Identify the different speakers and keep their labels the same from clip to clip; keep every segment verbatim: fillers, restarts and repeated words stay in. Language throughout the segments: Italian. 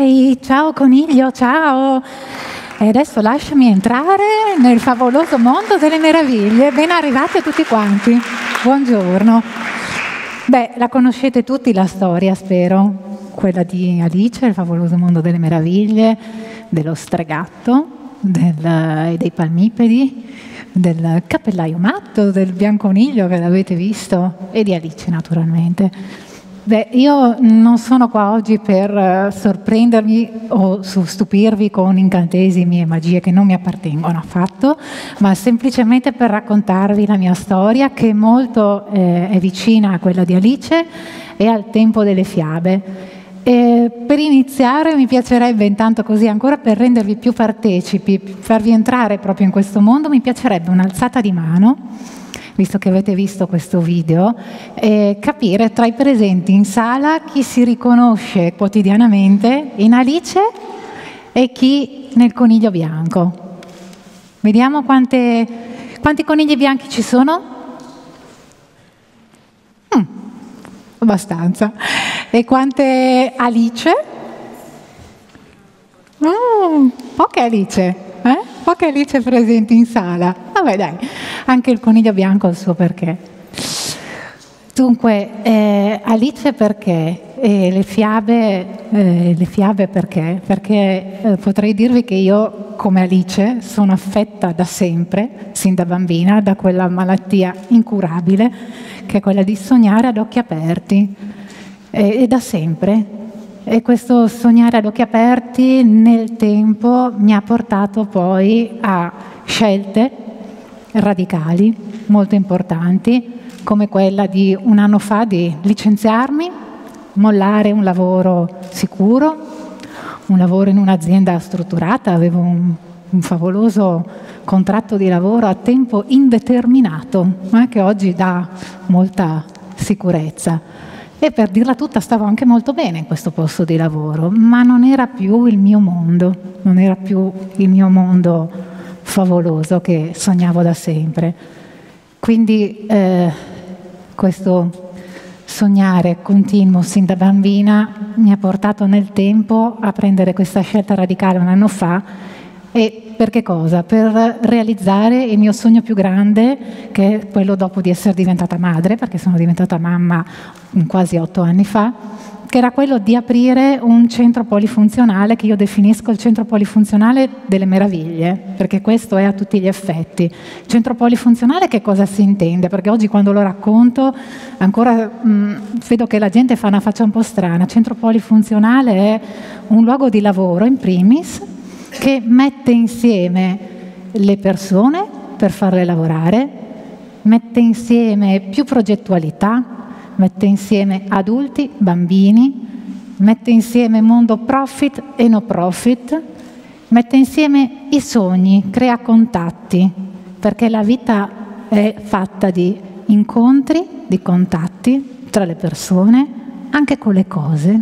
Speaker 1: Ehi, ciao coniglio, ciao! E adesso lasciami entrare nel favoloso mondo delle meraviglie. Ben arrivati a tutti quanti. Buongiorno. Beh, la conoscete tutti la storia, spero. Quella di Alice, il favoloso mondo delle meraviglie, dello stregatto, del, dei palmipedi, del cappellaio matto, del bianconiglio che l'avete visto, e di Alice naturalmente. Beh, io non sono qua oggi per uh, sorprendervi o stupirvi con incantesimi e magie che non mi appartengono affatto, ma semplicemente per raccontarvi la mia storia, che molto eh, è vicina a quella di Alice e al tempo delle fiabe. E per iniziare mi piacerebbe, intanto così ancora per rendervi più partecipi, farvi entrare proprio in questo mondo, mi piacerebbe un'alzata di mano, visto che avete visto questo video, e capire tra i presenti in sala chi si riconosce quotidianamente in Alice e chi nel coniglio bianco. Vediamo quante, quanti conigli bianchi ci sono? Mm, abbastanza. E quante Alice? Mm, poche Alice, eh? Poche Alice presenti in sala. Vabbè dai, anche il coniglio bianco ha il suo perché. Dunque, eh, Alice perché? E le fiabe, eh, le fiabe perché? Perché eh, potrei dirvi che io, come Alice, sono affetta da sempre, sin da bambina, da quella malattia incurabile, che è quella di sognare ad occhi aperti. E, e da sempre. E questo sognare ad occhi aperti nel tempo mi ha portato poi a scelte radicali, molto importanti, come quella di un anno fa di licenziarmi, mollare un lavoro sicuro, un lavoro in un'azienda strutturata, avevo un, un favoloso contratto di lavoro a tempo indeterminato, eh, che oggi dà molta sicurezza. E per dirla tutta stavo anche molto bene in questo posto di lavoro, ma non era più il mio mondo, non era più il mio mondo favoloso che sognavo da sempre. Quindi eh, questo sognare continuo sin da bambina mi ha portato nel tempo a prendere questa scelta radicale un anno fa. E per che cosa? Per realizzare il mio sogno più grande, che è quello dopo di essere diventata madre, perché sono diventata mamma quasi otto anni fa, che era quello di aprire un centro polifunzionale che io definisco il centro polifunzionale delle meraviglie, perché questo è a tutti gli effetti. Centro polifunzionale che cosa si intende? Perché oggi quando lo racconto ancora mh, vedo che la gente fa una faccia un po' strana. Centro polifunzionale è un luogo di lavoro in primis, che mette insieme le persone per farle lavorare, mette insieme più progettualità, mette insieme adulti, bambini, mette insieme mondo profit e no profit, mette insieme i sogni, crea contatti, perché la vita è fatta di incontri, di contatti tra le persone, anche con le cose.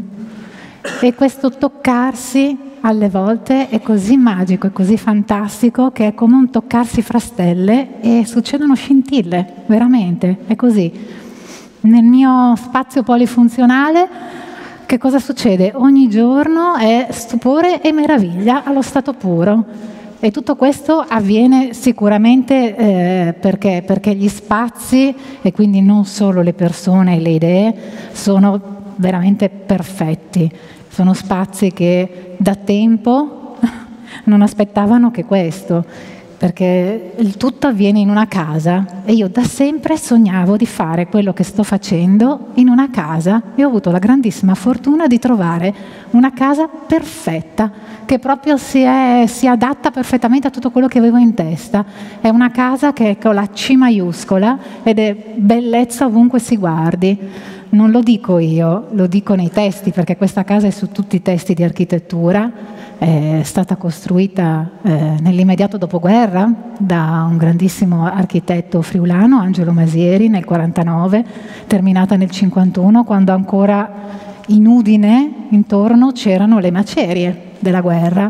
Speaker 1: E questo toccarsi alle volte è così magico, è così fantastico, che è come un toccarsi fra stelle e succedono scintille, veramente, è così. Nel mio spazio polifunzionale che cosa succede? Ogni giorno è stupore e meraviglia allo stato puro. E tutto questo avviene sicuramente eh, perché, perché gli spazi, e quindi non solo le persone e le idee, sono veramente perfetti. Sono spazi che da tempo non aspettavano che questo, perché il tutto avviene in una casa e io da sempre sognavo di fare quello che sto facendo in una casa e ho avuto la grandissima fortuna di trovare una casa perfetta, che proprio si, è, si adatta perfettamente a tutto quello che avevo in testa. È una casa che è con la C maiuscola ed è bellezza ovunque si guardi. Non lo dico io, lo dico nei testi, perché questa casa è su tutti i testi di architettura, è stata costruita eh, nell'immediato dopoguerra da un grandissimo architetto friulano, Angelo Masieri, nel quarantanove, terminata nel cinquantuno, quando ancora in Udine, intorno, c'erano le macerie della guerra.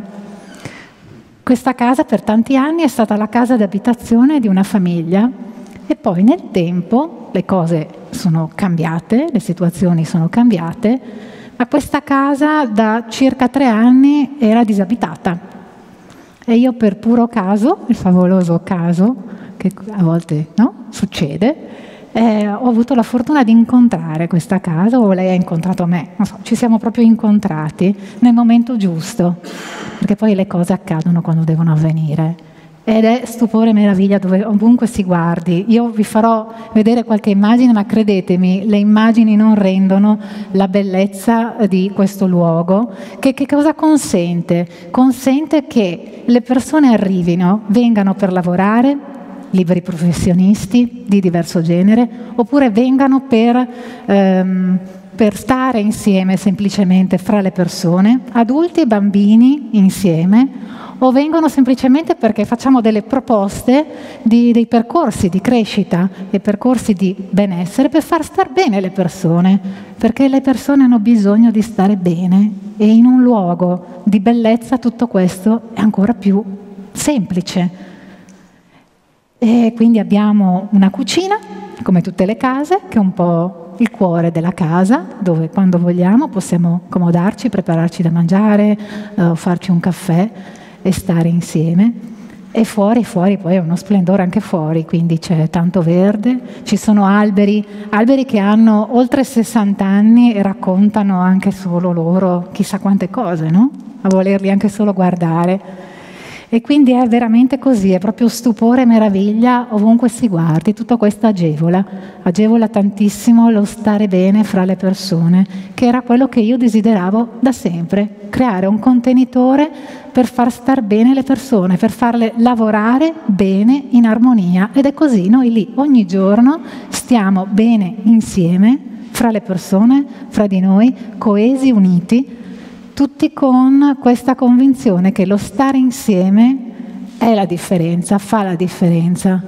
Speaker 1: Questa casa per tanti anni è stata la casa d'abitazione di una famiglia e poi nel tempo le cose sono cambiate, le situazioni sono cambiate, ma questa casa da circa tre anni era disabitata e io per puro caso, il favoloso caso, che a volte no, succede, eh, ho avuto la fortuna di incontrare questa casa, o lei ha incontrato me, non so, ci siamo proprio incontrati nel momento giusto, perché poi le cose accadono quando devono avvenire. Ed è stupore e meraviglia dove, ovunque si guardi. Io vi farò vedere qualche immagine, ma credetemi, le immagini non rendono la bellezza di questo luogo. Che, che cosa consente? Consente che le persone arrivino, vengano per lavorare, liberi professionisti di diverso genere, oppure vengano per, ehm, per stare insieme semplicemente fra le persone, adulti e bambini insieme, o vengono semplicemente perché facciamo delle proposte di, dei percorsi di crescita e percorsi di benessere per far star bene le persone, perché le persone hanno bisogno di stare bene e in un luogo di bellezza tutto questo è ancora più semplice. E quindi abbiamo una cucina, come tutte le case, che è un po' il cuore della casa, dove quando vogliamo possiamo accomodarci, prepararci da mangiare, eh, farci un caffè e stare insieme. E fuori, fuori poi è uno splendore anche fuori, quindi c'è tanto verde, ci sono alberi, alberi che hanno oltre sessanta anni e raccontano anche solo loro chissà quante cose, no? A volerli anche solo guardare. E quindi è veramente così, è proprio stupore e meraviglia ovunque si guardi, tutto questo agevola, agevola tantissimo lo stare bene fra le persone, che era quello che io desideravo da sempre, creare un contenitore per far star bene le persone, per farle lavorare bene in armonia. Ed è così, noi lì ogni giorno stiamo bene insieme, fra le persone, fra di noi, coesi, uniti, tutti con questa convinzione che lo stare insieme è la differenza, fa la differenza.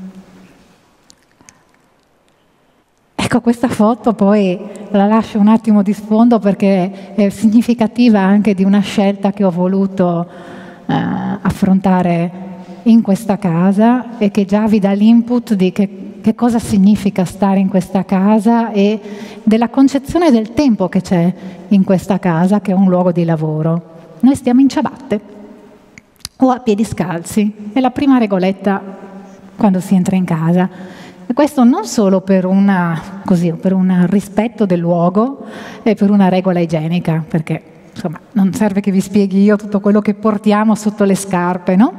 Speaker 1: Ecco, questa foto poi la lascio un attimo di sfondo perché è significativa anche di una scelta che ho voluto eh, affrontare in questa casa e che già vi dà l'input di che che cosa significa stare in questa casa e della concezione del tempo che c'è in questa casa, che è un luogo di lavoro. Noi stiamo in ciabatte o a piedi scalzi, è la prima regoletta quando si entra in casa. E questo non solo per, una, così, per un rispetto del luogo e per una regola igienica, perché insomma non serve che vi spieghi io tutto quello che portiamo sotto le scarpe, no?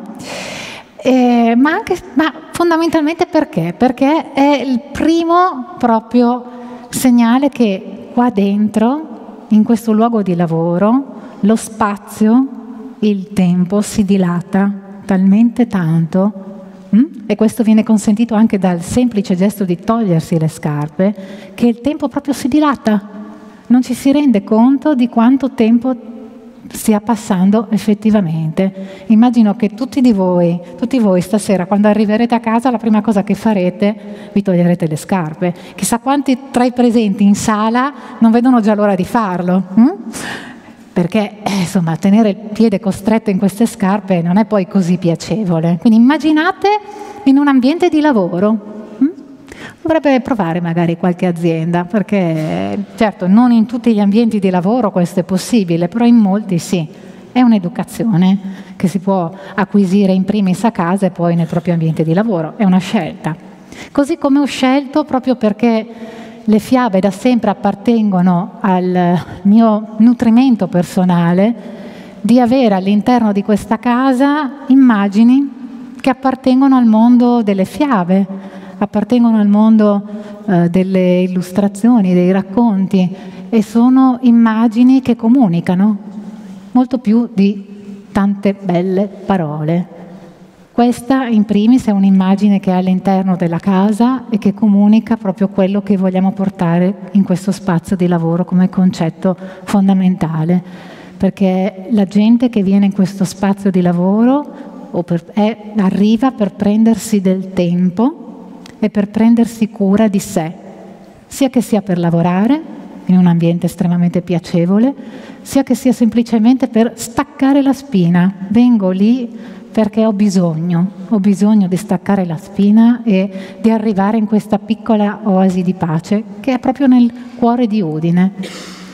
Speaker 1: Eh, ma, anche, ma fondamentalmente perché? Perché è il primo proprio segnale che qua dentro, in questo luogo di lavoro, lo spazio, il tempo si dilata talmente tanto, hm? E questo viene consentito anche dal semplice gesto di togliersi le scarpe, che il tempo proprio si dilata, non ci si rende conto di quanto tempo stia passando effettivamente. Immagino che tutti di voi, tutti voi stasera, quando arriverete a casa, la prima cosa che farete, vi toglierete le scarpe. Chissà quanti tra i presenti in sala non vedono già l'ora di farlo. Hm? Perché, eh, insomma, tenere il piede costretto in queste scarpe non è poi così piacevole. Quindi immaginate in un ambiente di lavoro. Dovrebbe provare magari qualche azienda, perché certo non in tutti gli ambienti di lavoro questo è possibile, però in molti sì. È un'educazione che si può acquisire in primis a casa e poi nel proprio ambiente di lavoro, è una scelta. Così come ho scelto, proprio perché le fiabe da sempre appartengono al mio nutrimento personale, di avere all'interno di questa casa immagini che appartengono al mondo delle fiabe, appartengono al mondo eh, delle illustrazioni, dei racconti, e sono immagini che comunicano molto più di tante belle parole. Questa in primis è un'immagine che è all'interno della casa e che comunica proprio quello che vogliamo portare in questo spazio di lavoro come concetto fondamentale, perché la gente che viene in questo spazio di lavoro o per, è, arriva per prendersi del tempo e per prendersi cura di sé, sia che sia per lavorare in un ambiente estremamente piacevole, sia che sia semplicemente per staccare la spina. Vengo lì perché ho bisogno, ho bisogno di staccare la spina e di arrivare in questa piccola oasi di pace che è proprio nel cuore di Udine.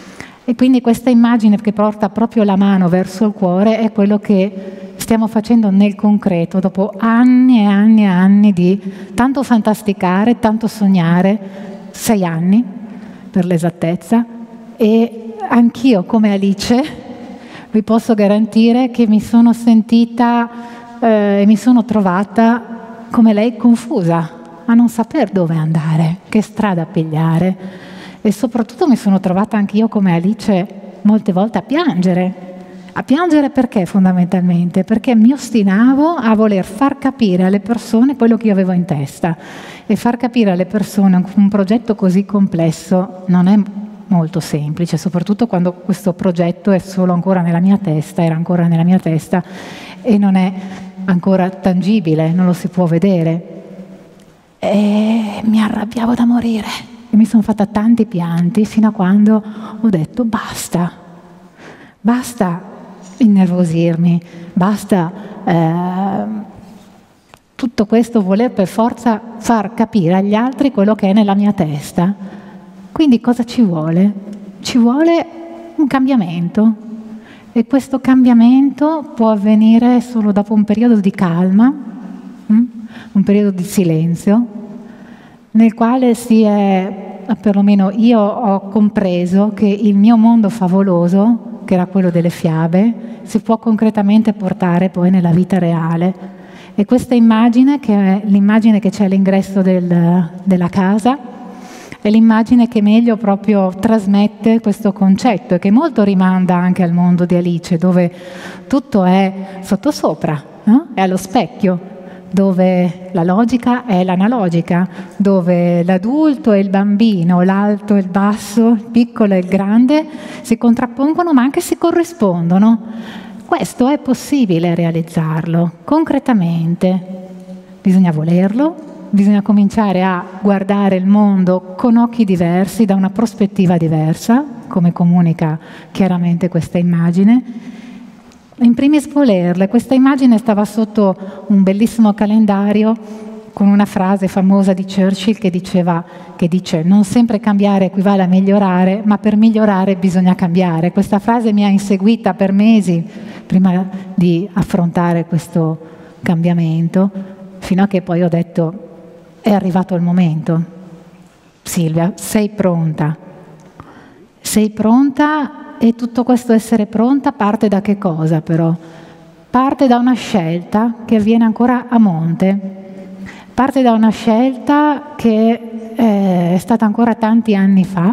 Speaker 1: E quindi questa immagine che porta proprio la mano verso il cuore è quello che stiamo facendo nel concreto, dopo anni e anni e anni di tanto fantasticare, tanto sognare, sei anni per l'esattezza, e anch'io come Alice vi posso garantire che mi sono sentita e eh, mi sono trovata come lei confusa, a non saper dove andare, che strada pigliare. E soprattutto mi sono trovata anch'io come Alice molte volte a piangere. A piangere perché fondamentalmente? Perché mi ostinavo a voler far capire alle persone quello che io avevo in testa. E far capire alle persone un progetto così complesso non è molto semplice, soprattutto quando questo progetto è solo ancora nella mia testa, era ancora nella mia testa e non è ancora tangibile, non lo si può vedere. E mi arrabbiavo da morire. E mi sono fatta tanti pianti fino a quando ho detto basta, basta innervosirmi, basta eh, tutto questo voler per forza far capire agli altri quello che è nella mia testa. Quindi cosa ci vuole? Ci vuole un cambiamento, e questo cambiamento può avvenire solo dopo un periodo di calma, hm? un periodo di silenzio, nel quale si è, perlomeno io ho compreso che il mio mondo favoloso, che era quello delle fiabe, si può concretamente portare poi nella vita reale. E questa immagine, che è l'immagine che c'è all'ingresso del, della casa, è l'immagine che meglio proprio trasmette questo concetto e che molto rimanda anche al mondo di Alice, dove tutto è sottosopra, no? È allo specchio, dove la logica è l'analogica, dove l'adulto e il bambino, l'alto e il basso, il piccolo e il grande si contrappongono ma anche si corrispondono. Questo è possibile realizzarlo concretamente. Bisogna volerlo, bisogna cominciare a guardare il mondo con occhi diversi, da una prospettiva diversa, come comunica chiaramente questa immagine. In primis volerle. Questa immagine stava sotto un bellissimo calendario con una frase famosa di Churchill che diceva, che dice: non sempre cambiare equivale a migliorare, ma per migliorare bisogna cambiare. Questa frase mi ha inseguita per mesi prima di affrontare questo cambiamento, fino a che poi ho detto: è arrivato il momento. Silvia, sei pronta. Sei pronta. E tutto questo essere pronta parte da che cosa però? Parte da una scelta che avviene ancora a monte, parte da una scelta che è stata ancora tanti anni fa.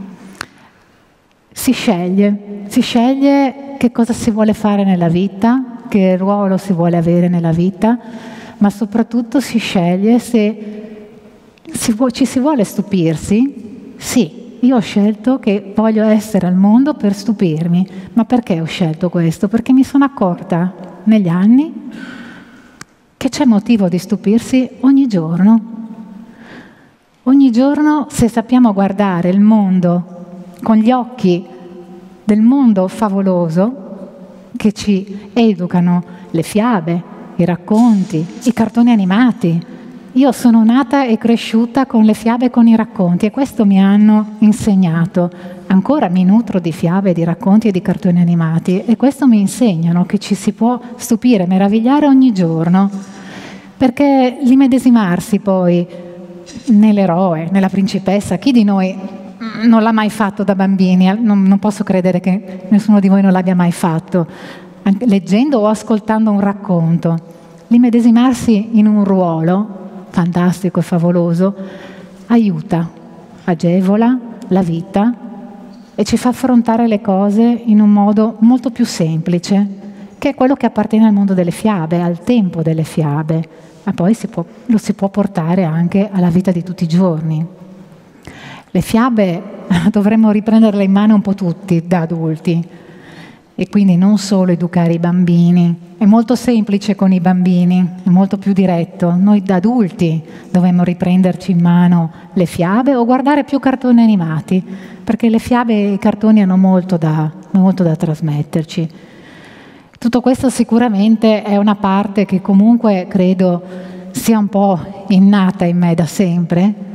Speaker 1: Si sceglie, si sceglie che cosa si vuole fare nella vita, che ruolo si vuole avere nella vita, ma soprattutto si sceglie se si vu- ci si vuole stupirsi. Sì. Io ho scelto che voglio essere al mondo per stupirmi. Ma perché ho scelto questo? Perché mi sono accorta negli anni che c'è motivo di stupirsi ogni giorno. Ogni giorno, se sappiamo guardare il mondo con gli occhi del mondo favoloso che ci educano le fiabe, i racconti, i cartoni animati. Io sono nata e cresciuta con le fiabe e con i racconti, e questo mi hanno insegnato. Ancora mi nutro di fiabe, di racconti e di cartoni animati, e questo mi insegnano che ci si può stupire, meravigliare ogni giorno, perché l'immedesimarsi poi nell'eroe, nella principessa, chi di noi non l'ha mai fatto da bambini? Non, non posso credere che nessuno di voi non l'abbia mai fatto, anche leggendo o ascoltando un racconto. L'immedesimarsi in un ruolo fantastico e favoloso aiuta, agevola la vita e ci fa affrontare le cose in un modo molto più semplice, che è quello che appartiene al mondo delle fiabe, al tempo delle fiabe, ma poi si può, lo si può portare anche alla vita di tutti i giorni. Le fiabe dovremmo riprenderle in mano un po' tutti da adulti, e quindi non solo educare i bambini. È molto semplice con i bambini, è molto più diretto. Noi da adulti dovremmo riprenderci in mano le fiabe o guardare più cartoni animati, perché le fiabe e i cartoni hanno molto da, molto da trasmetterci. Tutto questo sicuramente è una parte che comunque credo sia un po' innata in me da sempre,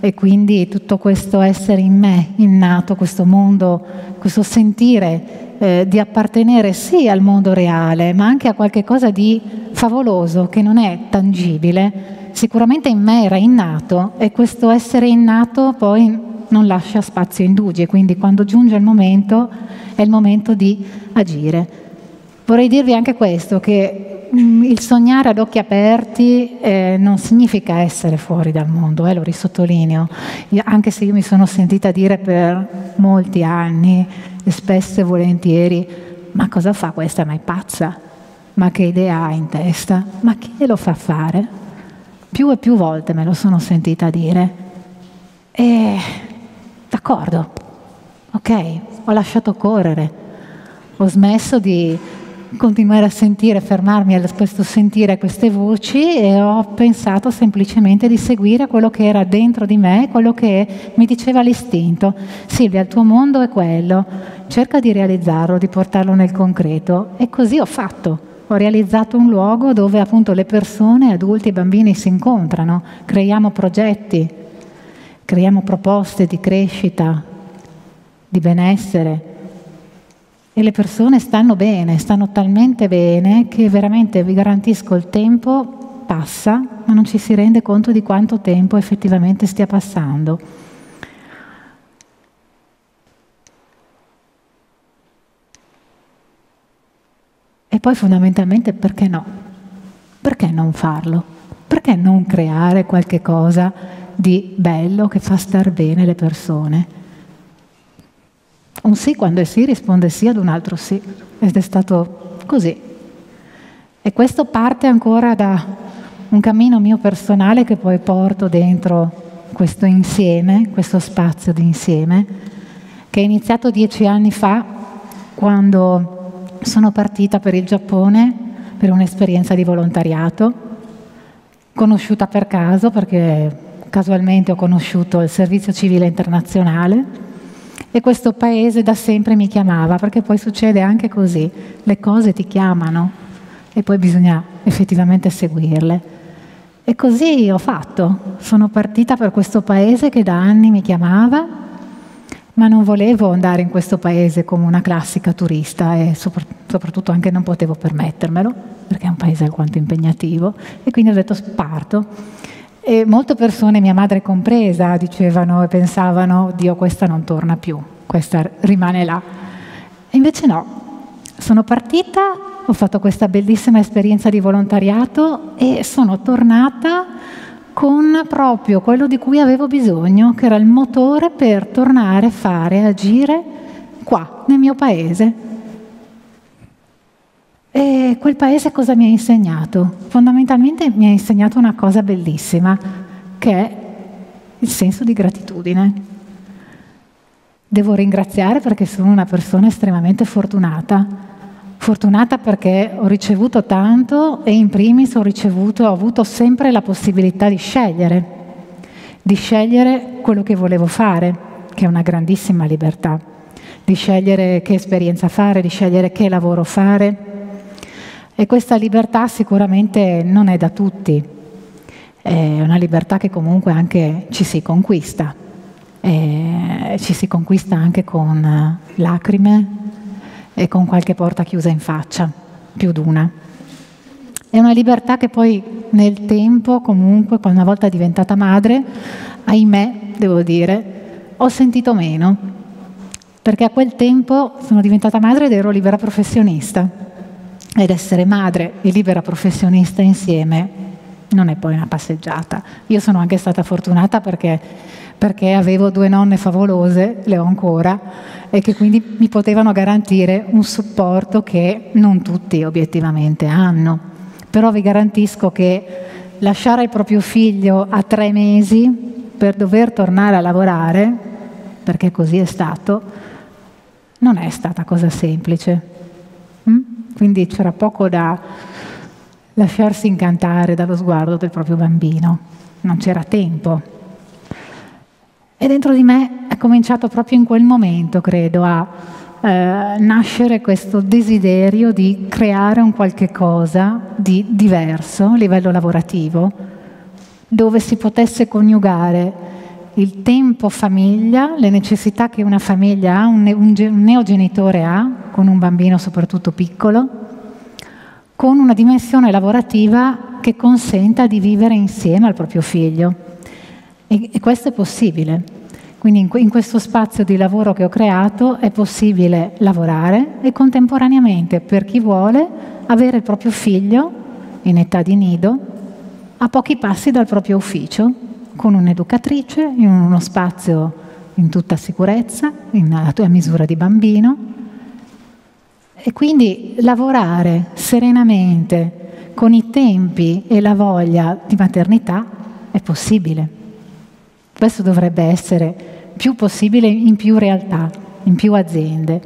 Speaker 1: e quindi tutto questo essere in me, innato, questo mondo, questo sentire eh, di appartenere sì al mondo reale, ma anche a qualche cosa di favoloso che non è tangibile, sicuramente in me era innato, e questo essere innato poi non lascia spazio a indugi, e quindi quando giunge il momento è il momento di agire. Vorrei dirvi anche questo, che mh, il sognare ad occhi aperti eh, non significa essere fuori dal mondo, eh, lo risottolineo, io, anche se io mi sono sentita dire per molti anni, e spesso e volentieri, ma cosa fa questa? Ma è pazza? Ma che idea ha in testa? Ma chi glielo fa fare? Più e più volte me lo sono sentita dire. E d'accordo, ok, ho lasciato correre, ho smesso di continuare a sentire, fermarmi a questo sentire queste voci, e ho pensato semplicemente di seguire quello che era dentro di me, quello che mi diceva l'istinto. Silvia, il tuo mondo è quello, cerca di realizzarlo, di portarlo nel concreto, e così ho fatto. Ho realizzato un luogo dove appunto le persone, adulti e bambini si incontrano, creiamo progetti, creiamo proposte di crescita, di benessere, e le persone stanno bene, stanno talmente bene che veramente vi garantisco il tempo passa, ma non ci si rende conto di quanto tempo effettivamente stia passando. E poi fondamentalmente perché no? Perché non farlo? Perché non creare qualche cosa di bello che fa star bene le persone? Un sì quando è sì risponde sì ad un altro sì, ed è stato così. E questo parte ancora da un cammino mio personale che poi porto dentro questo insieme, questo spazio di insieme, che è iniziato dieci anni fa, quando sono partita per il Giappone per un'esperienza di volontariato, conosciuta per caso, perché casualmente ho conosciuto il servizio civile internazionale, e questo paese da sempre mi chiamava, perché poi succede anche così, le cose ti chiamano e poi bisogna effettivamente seguirle. E così ho fatto, sono partita per questo paese che da anni mi chiamava, ma non volevo andare in questo paese come una classica turista, e soprattutto anche non potevo permettermelo, perché è un paese alquanto impegnativo, e quindi ho detto parto. E molte persone, mia madre compresa, dicevano e pensavano: Dio, questa non torna più, questa rimane là. E invece no, sono partita, ho fatto questa bellissima esperienza di volontariato e sono tornata con proprio quello di cui avevo bisogno, che era il motore per tornare a fare, agire qua, nel mio paese. E quel paese cosa mi ha insegnato? Fondamentalmente mi ha insegnato una cosa bellissima, che è il senso di gratitudine. Devo ringraziare perché sono una persona estremamente fortunata. Fortunata perché ho ricevuto tanto, e in primis ho ricevuto, ho avuto sempre la possibilità di scegliere, di scegliere quello che volevo fare, che è una grandissima libertà, di scegliere che esperienza fare, di scegliere che lavoro fare. E questa libertà sicuramente non è da tutti, è una libertà che comunque anche ci si conquista, e ci si conquista anche con lacrime e con qualche porta chiusa in faccia, più d'una. È una libertà che poi nel tempo, comunque, quando una volta diventata madre, ahimè, devo dire, ho sentito meno, perché a quel tempo sono diventata madre ed ero libera professionista. Ed essere madre e libera professionista insieme non è poi una passeggiata. Io sono anche stata fortunata perché, perché avevo due nonne favolose, le ho ancora, e che quindi mi potevano garantire un supporto che non tutti obiettivamente hanno. Però vi garantisco che lasciare il proprio figlio a tre mesi per dover tornare a lavorare, perché così è stato, non è stata cosa semplice. Mm? Quindi c'era poco da lasciarsi incantare dallo sguardo del proprio bambino, non c'era tempo. E dentro di me è cominciato proprio in quel momento, credo, a eh, nascere questo desiderio di creare un qualche cosa di diverso a livello lavorativo, dove si potesse coniugare il tempo famiglia, le necessità che una famiglia ha, un, un, un neogenitore ha, con un bambino soprattutto piccolo, con una dimensione lavorativa che consenta di vivere insieme al proprio figlio. E, e questo è possibile. Quindi in, in questo spazio di lavoro che ho creato è possibile lavorare e contemporaneamente, per chi vuole, avere il proprio figlio in età di nido a pochi passi dal proprio ufficio, con un'educatrice, in uno spazio in tutta sicurezza, in, a misura di bambino. E quindi lavorare serenamente, con i tempi e la voglia di maternità, è possibile. Questo dovrebbe essere più possibile in più realtà, in più aziende.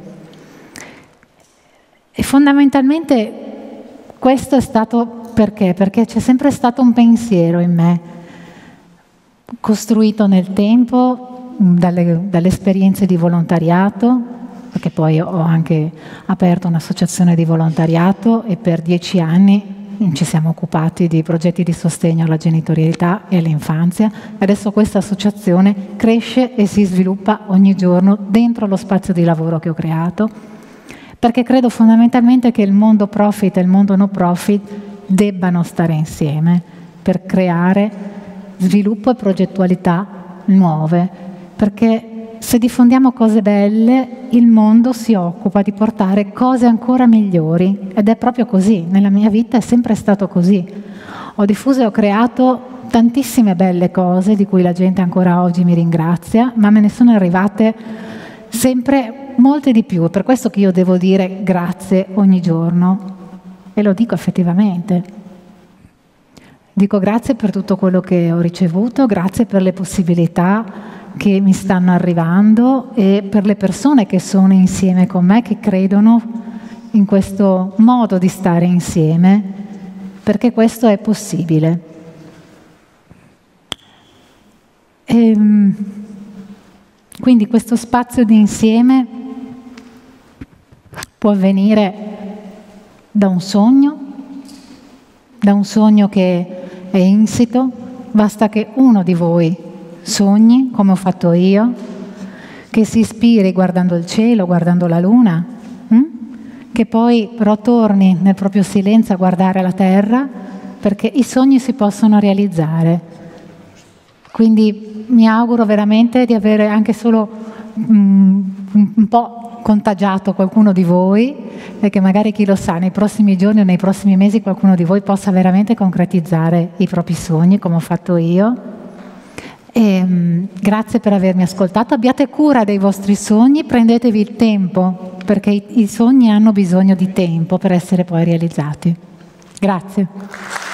Speaker 1: E fondamentalmente questo è stato perché? Perché c'è sempre stato un pensiero in me, costruito nel tempo, dalle, dalle esperienze di volontariato, perché poi ho anche aperto un'associazione di volontariato e per dieci anni ci siamo occupati di progetti di sostegno alla genitorialità e all'infanzia. Adesso questa associazione cresce e si sviluppa ogni giorno dentro lo spazio di lavoro che ho creato, perché credo fondamentalmente che il mondo profit e il mondo no profit debbano stare insieme per creare sviluppo e progettualità nuove, perché se diffondiamo cose belle, il mondo si occupa di portare cose ancora migliori, ed è proprio così. Nella mia vita è sempre stato così. Ho diffuso e ho creato tantissime belle cose di cui la gente ancora oggi mi ringrazia, ma me ne sono arrivate sempre molte di più. È per questo che io devo dire grazie ogni giorno, e lo dico effettivamente. Dico grazie per tutto quello che ho ricevuto, grazie per le possibilità che mi stanno arrivando e per le persone che sono insieme con me, che credono in questo modo di stare insieme, perché questo è possibile. E, quindi questo spazio di insieme può avvenire da un sogno, da un sogno che è insito, basta che uno di voi sogni, come ho fatto io, che si ispiri guardando il cielo, guardando la luna, hm? che poi però torni nel proprio silenzio a guardare la terra, perché i sogni si possono realizzare. Quindi mi auguro veramente di avere anche solo mm, un po' contagiato qualcuno di voi, e che magari, chi lo sa, nei prossimi giorni o nei prossimi mesi qualcuno di voi possa veramente concretizzare i propri sogni, come ho fatto io. E, um, grazie per avermi ascoltato, abbiate cura dei vostri sogni, prendetevi il tempo, perché i, i sogni hanno bisogno di tempo per essere poi realizzati. Grazie.